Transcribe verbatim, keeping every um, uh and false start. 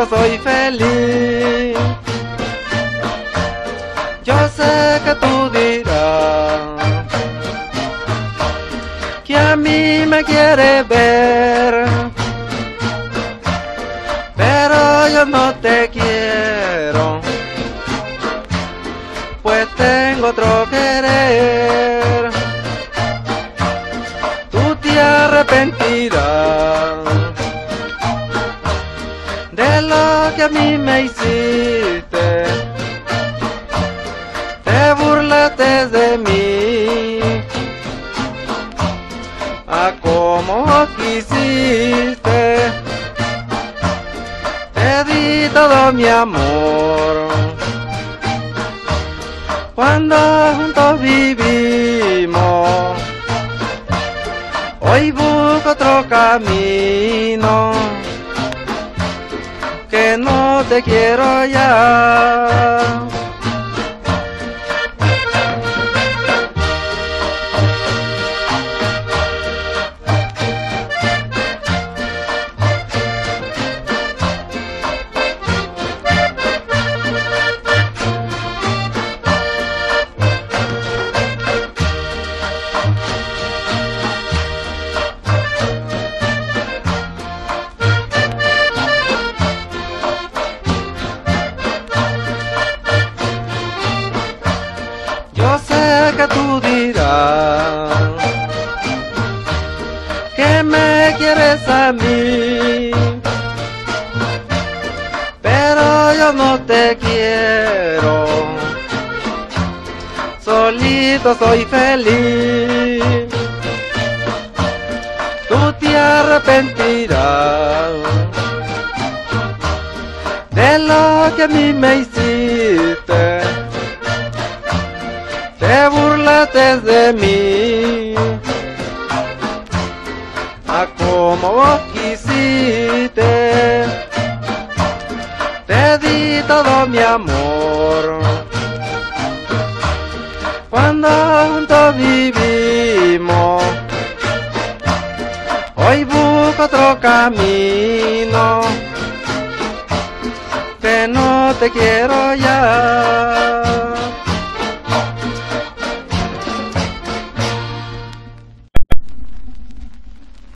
solito soy feliz. Yo sé que tú dirás que a mí me quieres ver, pero yo no te quiero, pues tengo otro querer. Tú te arrepentirás de lo que a mí me hiciste, te burlaste de mí, a como quisiste, te di todo mi amor, cuando juntos vivimos. Hoy busco otro camino, que no te quiero ya. Yo sé que tú dirás que me quieres a mí, pero yo no te quiero, solito soy feliz. Tú te arrepentirás de lo que a mí me hiciste, te burlaste de mí, a como vos quisiste, te di todo mi amor, cuando juntos vivimos. Hoy busco otro camino, que no te quiero ya.